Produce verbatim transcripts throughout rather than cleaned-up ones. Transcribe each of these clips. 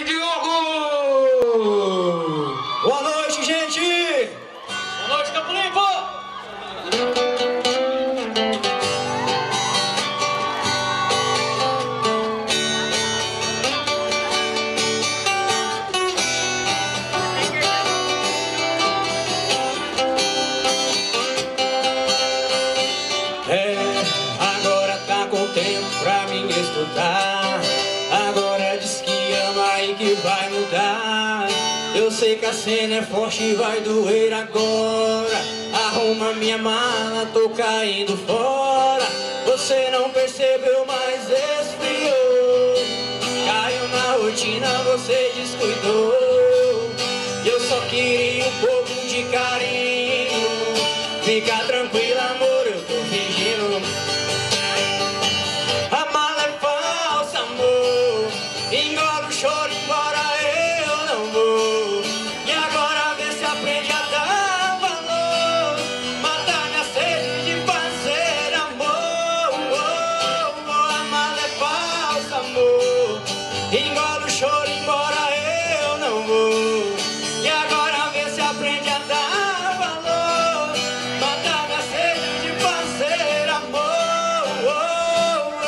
e Diogo! Boa noite, gente! Boa noite, Campo Limpo! É, agora tá com tempo pra mim escutar. Agora diz que ama e que vai mudar. Eu sei que a cena é forte e vai doer agora. Arruma minha mala, tô caindo fora. Você não percebeu, mas esfriou. Caiu na rotina, você descuidou. Eu só queria um pouco de carinho. Fica tranquila, amor, eu tô fingindo. A mala é falsa, amor. Engole o choro, embora eu não vou. E agora vê se aprende a dar valor. Matar minha sede de fazer amor. Oh, oh, a mala é falsa, amor. Engole o choro, embora eu não vou. E agora vê se aprende a dar valor. Matar minha sede de fazer amor. Oh, oh.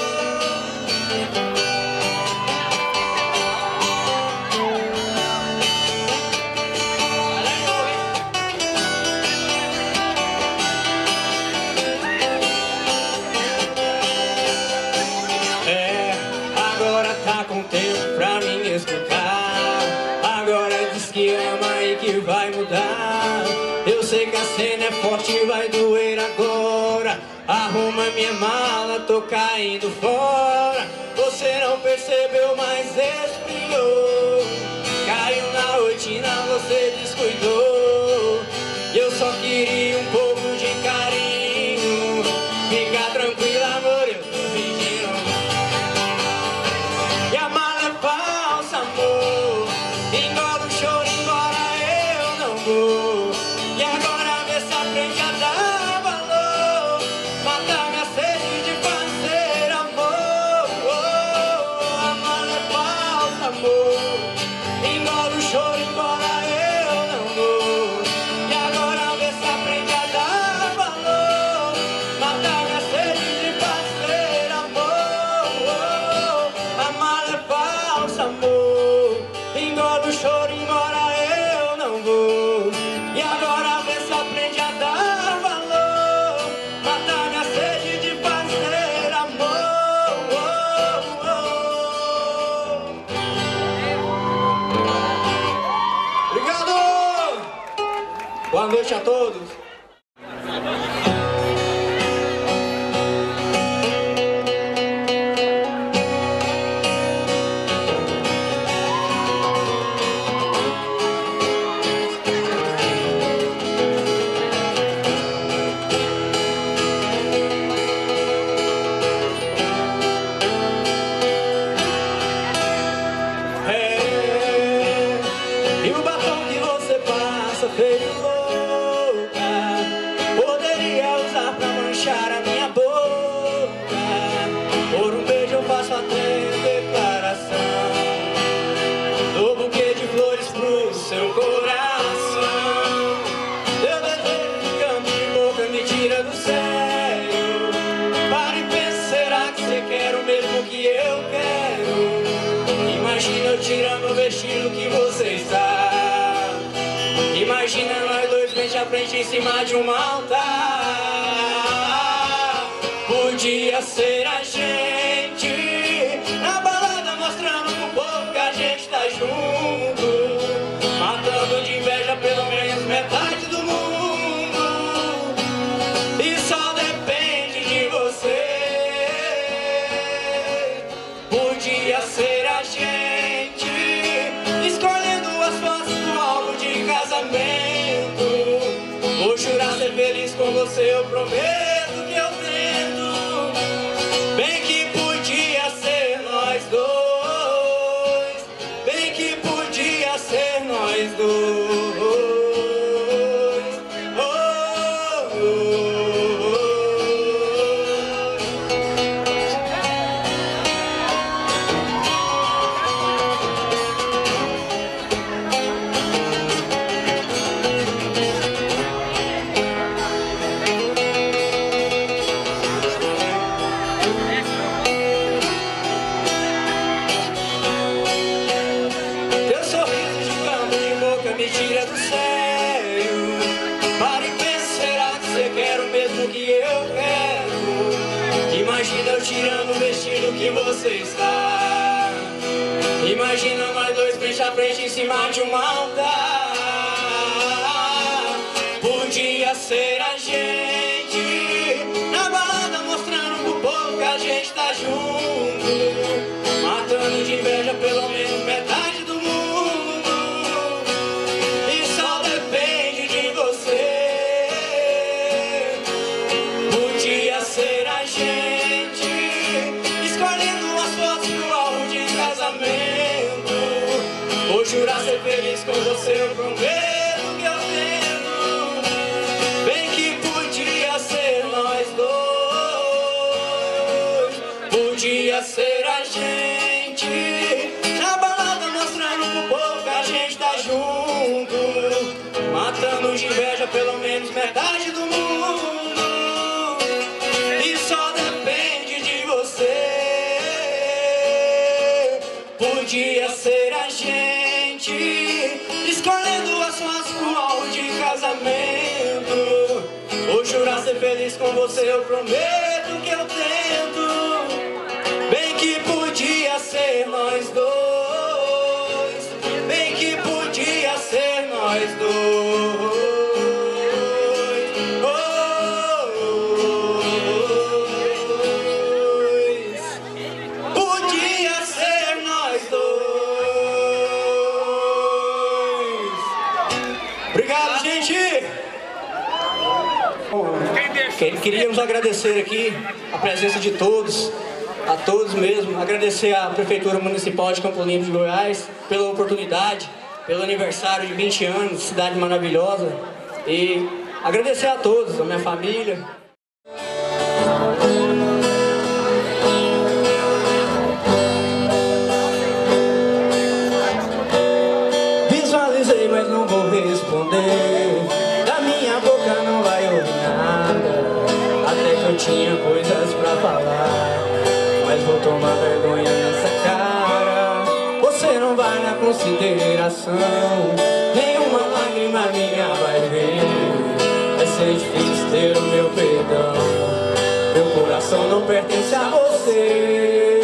É, agora tá com tempo pra mim escutar. Agora diz que ama e que vai mudar. Eu sei que a cena é forte e vai doer agora. Arruma minha mala, tô caindo fora. Você não percebeu, mas esfriou. Caiu na rotina, você descuidou. Eu só queria um pouco de carinho. Fica tranquila, amor, eu tô fingindo. E a mala é falsa, amor. Engole o choro, embora eu não vou. E agora vê se aprende a dar valor. Matar minha sede de fazer amor. Oh, oh, a mala é falsa, amor. Engole o choro, embora eu não vou. E agora vê se aprende a dar valor. Matar minha sede de fazer amor. Oh, oh, a mala é falsa, amor. Engole o choro, embora eu não vou. E agora vê se aprende a dar valor. Matar minha sede de fazer amor. Oh, oh. Obrigado! Boa noite a todos. É, e o batom que você passa feio louca, poderia usar pra manchar a minha boca. Por um beijo eu faço até declaração. Dou buquê de flores pro seu coração. Teu desejo de canto de boca me tira do sério. Para e pensa, será que você quer o mesmo que eu quero? Imagina eu tirando o vestido que você está. Imagina nós dois frente a frente em cima de um altar. Podia ser a gente na balada mostrando pro povo que a gente tá junto, matando de inveja pelo menos metade do mundo. E só depende de você. Podia ser a gente escolhendo as fotos do álbum de casamento. Vou jurar ser feliz com você, eu prometo que eu tento. Bem que podia ser nós dois. Bem que podia ser nós dois. Oh, oh, oh. tirando o vestido que você está. Imagina nós dois frente a frente em cima de um altar. Podia ser a gente na balada mostrando pro povo que a gente tá junto, matando de inveja pelo menos metade do mundo. E só depende de você. Podia ser a gente escolhendo as fotos pro álbum de casamento, ou jurar ser feliz com você, eu prometo que eu tento. Bem que podia ser nós dois. Podia ser a gente na balada mostrando pro povo que a gente tá junto, matando de inveja pelo menos metade do mundo. E só depende de você. Podia ser a gente escolhendo as suas pro álbum de casamento, ou jurar ser feliz com você, eu prometo que eu tento. Bem que podia ser nós dois. Bem que podia ser nós dois. Oh, oh, oh. Podia ser nós dois. Obrigado, gente. Queríamos agradecer aqui a presença de todos, a todos mesmo, agradecer à Prefeitura Municipal de Campo Limpo de Goiás pela oportunidade, pelo aniversário de vinte anos, cidade maravilhosa, e agradecer a todos, a minha família. Visualizei, mas não vou responder, da minha boca não vai ouvir nada. Até que eu tinha coisas pra falar, mas vou tomar vergonha nessa cara. Você não vai na consideração, nenhuma lágrima minha vai ver. Vai ser difícil ter o meu perdão, meu coração não pertence a você.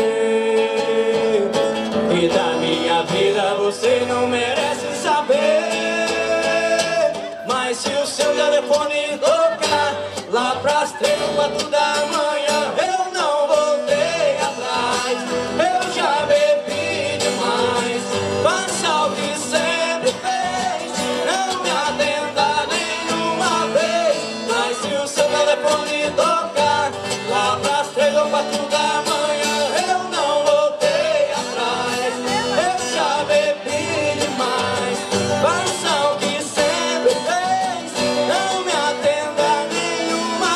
E da minha vida você não merece saber. Mas se o seu telefone tocar lá pras três ou quatro da manhã, eu não voltei atrás. Eu já bebi demais. Faça o que sempre fez, não me atenda nenhuma vez. Mas se o seu telefone tocar lá pras três ou quatro da manhã, eu não voltei atrás. Eu já bebi demais. Faça o que sempre fez, não me atenda nenhuma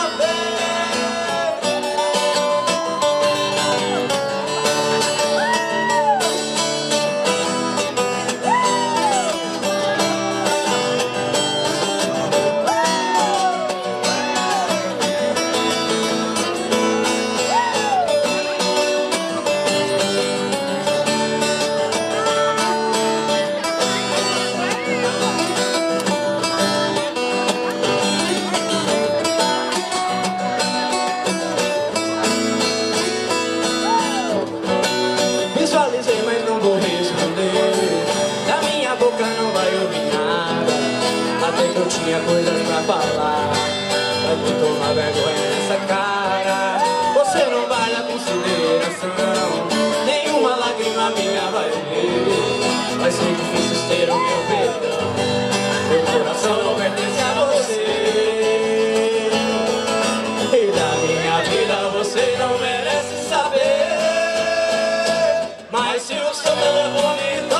Visualizei, mas não vou responder, da minha boca não vai ouvir nada. Até que eu tinha coisas pra falar, mas vou tomar vergonha nessa cara. Você não vai na consideração, nenhuma lágrima minha vai ver. Vai ser difícil ter o meu perdão, meu coração não pertence a você. E da minha vida você não merece saber. Mas se o seu telefone